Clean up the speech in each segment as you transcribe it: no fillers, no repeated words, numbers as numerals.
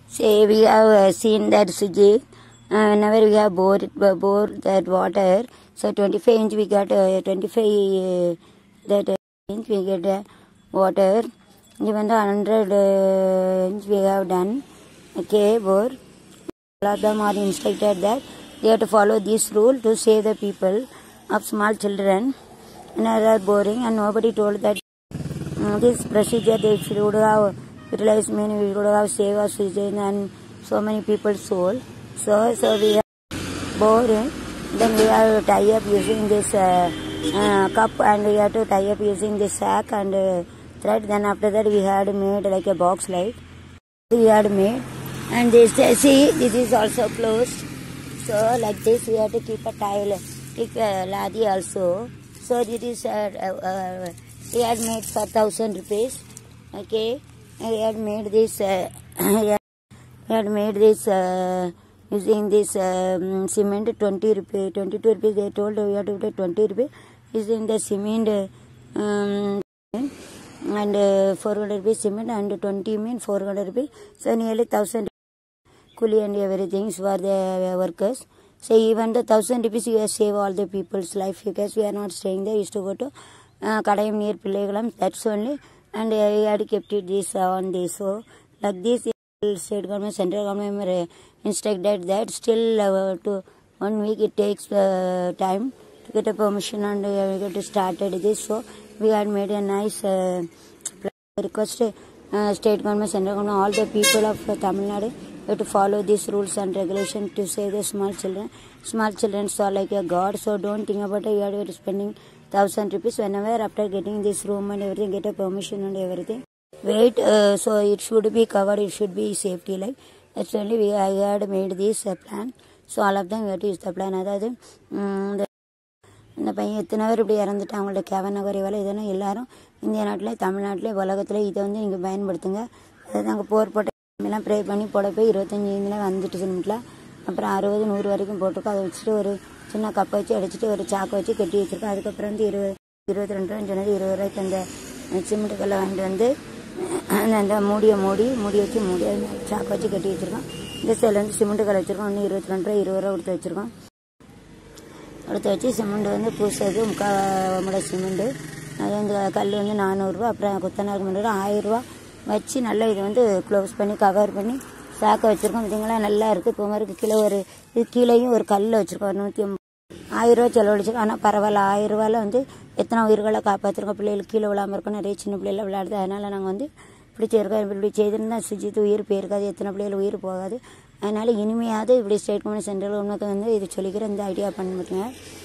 Say we have seen that Sujit, whenever we have bore that water, so 25 inch we got 25 that inch we get water. Even the 100 inch we have done. Okay, bore. All of them are instructed that they have to follow this rule to save the people of small children. And they are boring, and nobody told that this procedure they would have utilized many, we would have saved us and so many people's soul. So we have boring. Then we have to tie up using this cup, and we have to tie up using this sack and thread. Then after that we had made like a box light. We had made, and this see this is also closed. So like this we have to keep a tile, keep a ladi also. So this is we had made for 1,000 rupees. Okay, we had made this. We had made this using this cement 20 rupees, 22 rupees. They told we have to pay 20 rupees using the cement and 400 rupees cement and 20 mean 400 rupees. So nearly 1,000 coolie and everything for the workers. So even the 1,000 rupees you have save all the people's life because we are not staying there. We used to go to Kadayam near Pillagalam. That's only, and we had kept it this on this. So like this, state government, central government instructed that still to 1 week it takes time to get a permission, and we get started this. So we had made a nice request state government, central government, all the people of Tamil Nadu to follow these rules and regulations to save the small children. Small children are like a god, so don't think about it. You are spending 1,000 rupees whenever after getting this room and everything, get a permission and everything. Wait, so it should be covered, it should be safety like. That's only I had made this plan. So all of them we have to use the plan. அதாவது இந்த பையன் எத்தனை பேர் இப்படி இறந்துட்டாங்க, அவங்களோட கேவன குறைவால் இதெல்லாம் எல்லாரும் இந்திய நாட்டிலே, தமிழ்நாட்டிலே, உலகத்தில் இதை வந்து நீங்கள் பயன்படுத்துங்க. அதை நாங்கள் போர் போட்ட எல்லாம் ப்ரே பண்ணி போட போய் 25 இதில் வந்துட்டு சிமெண்ட்டில். அப்புறம் 60, 100 வரைக்கும் போட்டிருக்கோம். அதை வச்சுட்டு ஒரு சின்ன கப்பை வச்சு அடிச்சுட்டு ஒரு சாக்கை வச்சு கட்டி வச்சுருக்கோம். அதுக்கப்புறம் வந்து 22 ரூபான்னு சொன்னது 20 ரூபாய்க்கு அந்த சிமெண்ட்டு கல்லை வாங்கிட்டு வந்து அந்த மூடி வச்சு சாக்கை வச்சு கட்டி வச்சுருக்கோம். இந்த சைடில் வந்து சிமெண்ட்டு கல்லை வச்சுருக்கோம். ஒன்று 22 ரூபா 20 ரூபா கொடுத்து வச்சுருக்கோம். கொடுத்து வச்சு சிமெண்ட் வந்து பூசது 3/4 முட சிமெண்ட்டு. அது வந்து கல் வந்து 400 ரூபா. அப்புறம் கொத்தனார் மண்டலம் 1000 ரூபா வச்சு நல்லா இதை வந்து க்ளோஸ் பண்ணி கவர் பண்ணி சாக்கை வச்சுருக்கோம். பார்த்தீங்களா, நல்லா இருக்குது. இப்போ மாதிரி கீழே ஒரு இது கீழேயும் ஒரு கல்லில் வச்சுருக்கோம். 150 1000 ரூபா செலவழிச்சிருக்கோம். ஆனால் பரவாயில்ல, 1000 ரூபாயில் வந்து எத்தனை உயிர்களை காப்பாற்றிருக்கோம். பிள்ளைகளுக்கு கீழே விழாமல் இருக்கும். நிறைய சின்ன பிள்ளைகள் விளையாடுது. அதனால் நாங்கள் வந்து இப்படி செய்யிருக்கோம். இப்படி செய்திருந்தால் சுஜித் உயிர் போயிருக்காது, எத்தனை பிள்ளைகள் உயிர் போகாது. அதனால் இனிமையாவது இப்படி ஸ்டேட் கவர்மெண்ட் சென்ட்ரல் கவர்மெண்ட் வந்து இது சொல்லிக்கிற இந்த ஐடியா பண்ணிவிட்டுங்க.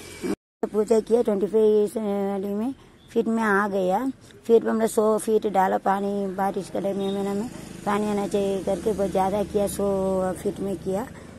पूजा किया 25 में फीट में आ गया. फिर हमने 100 फीट डाला पानी. बारिश के टाइम में पानी आना चाहिए करके बहुत ज़्यादा किया. 100 फीट में किया.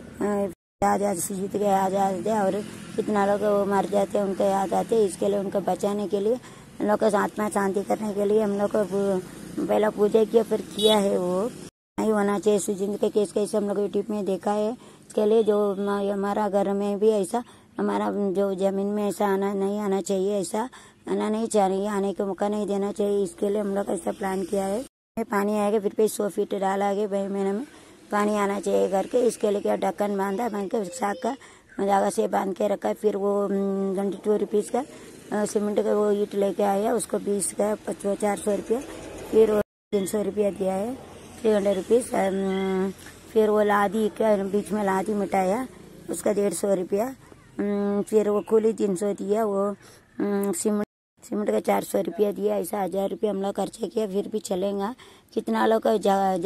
आजाद सुजीत के आजाद थे, और कितना लोग मर जाते उनके याद आते. इसके लिए उनको बचाने के लिए, हम लोग को आत्मा शांति करने के लिए हम लोग को पहला पूजा किया, फिर किया है. वो नहीं होना चाहिए. सुजीत के केस कैसे हम लोग यूट्यूब में देखा है. इसके लिए जो हमारा घर में भी ऐसा, हमारा जो जमीन में ऐसा नहीं आना चाहिए, ऐसा आना नहीं चाहिए, आने का मौका नहीं देना चाहिए. इसके लिए हम लोग ऐसा प्लान किया है. पानी आएगा फिर पे 100 फीट डाला आगे महीने में पानी आना चाहिए करके. इसके लिए क्या ढक्कन बांधा, बांध के साग का धागा से बांध के रखा. फिर वो 22 रुपीज़ का सीमेंट का वो ईट लेके आया, उसको 20 का 400 रुपया. फिर वो 300 रुपया दिया है, 300 रुपीज़. फिर वो लादी का बीच में लादी मिटाया, उसका 150 रुपया. फिर वो कूली 300 दिया. वो सीमेंट का 400 रुपया दिया. ऐसा 1000 रुपया हम लोग खर्चा किया. फिर भी चलेगा. कितना लोग का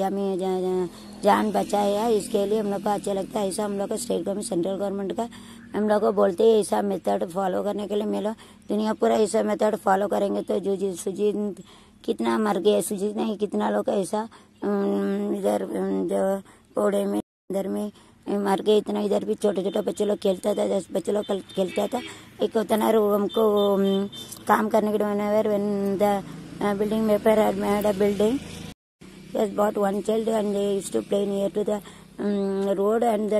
जान बचाया, इसके लिए हम लोग को अच्छा लगता है. ऐसा हम लोग का स्टेट गवर्नमेंट, सेंट्रल गवर्नमेंट का हम लोग को बोलते हैं ऐसा मेथड फॉलो करने के लिए. मेरा दुनिया पूरा ऐसा मेथड फॉलो करेंगे तो जो सुजीत कितना मर गया, सुजीत नहीं कितना लोग ऐसा इधर जो पौड़े में इधर में मर गए. इतना इधर भी छोटे छोटे बच्चे लोग खेलता था, 10 बच्चे लोग खेलता था. एक होता ना हमको काम करने के लिए the building paper had made a building. He has bought one child and they used to play near to the road, and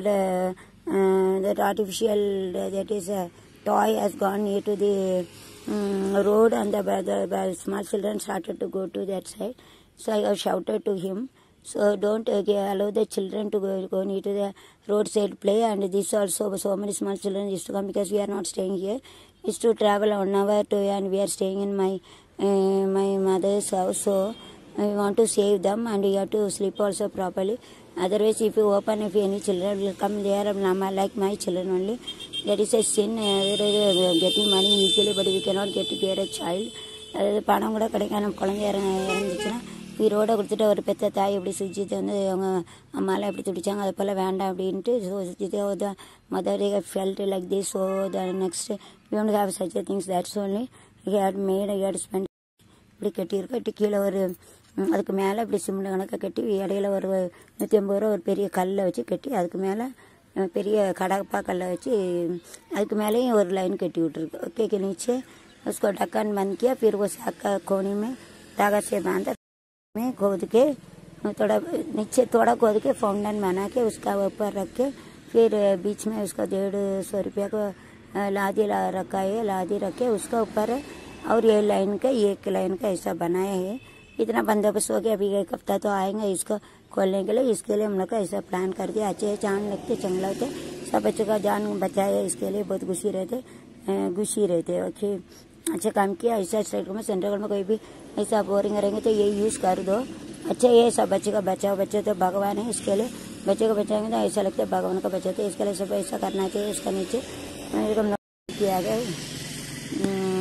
that artificial that is toy has gone near to the road, and the small children started to go to that side. So I have shouted to him. So don't allow the children to go into the roadside play. And this also so many small children used to come because we are not staying here. Used to travel 1 hour to, and we are staying in my mother's house. So we want to save them, and we have to sleep also properly. Otherwise, if you open, if any children will come there, like my children only, that is a sin. Getting money easily, but we cannot get to get a child. பணம் கூட கிடைக்காம நம்ம குழந்தை இறந்துச்சுன்னா உயிரோடு கொடுத்துட்டு ஒரு பெற்ற தாய் எப்படி சுஜித்தை வந்து அவங்க அம்மாலாம் எப்படி துடிச்சாங்க அது போல் வேண்டாம் அப்படின்ட்டு ஸோ சுஜித்தை mother felt like this. So the next we won't have such things that's only had made had spend இப்படி கட்டியிருக்கோம். கட்டி கீழே ஒரு அதுக்கு மேலே இப்படி சிமெண்ட் கணக்காக கட்டி இடையில ஒரு 150 ரூபா ஒரு பெரிய கல்லை வச்சு கட்டி அதுக்கு மேலே பெரிய கடப்பா கல்லை வச்சு அதுக்கு மேலேயும் ஒரு லைன் கட்டி விட்டுருக்கு. ओके के नीचे उसको ढक्कन बंद किया. फिर वो साग का कोनी में धागा से बांधा में खोद के थोड़ा नीचे थोड़ा खोद के फाउंटेन बना के उसका ऊपर रख के फिर बीच में उसका 150 रुपया को लादी रखा है. लादी रख के उसका ऊपर और ये लाइन का एक लाइन का ऐसा बनाया है. इतना बंदोबस्त हो गया. अभी 1 हफ्ता तो आएंगे इसको खोलने के लिए. इसके लिए हम लोग का ऐसा प्लान कर दिया. अच्छे जान लगते चंगला होते सब बच्चों का जान बचाए. इसके लिए बहुत खुशी रहते. ओके अच्छा काम किया. ऐसा स्टेट में सेंट्रल में कोई भी ऐसा बोरिंग रहेंगे तो ये यूज़ कर दो. अच्छा ये सब बच्चे का बचाओ. बच्चे तो भगवान है. इसके लिए बच्चे को बचाएंगे तो ऐसा लगता है भगवान का बचाते. इसके लिए सब ऐसा करना चाहिए. इसका नीचे किया गया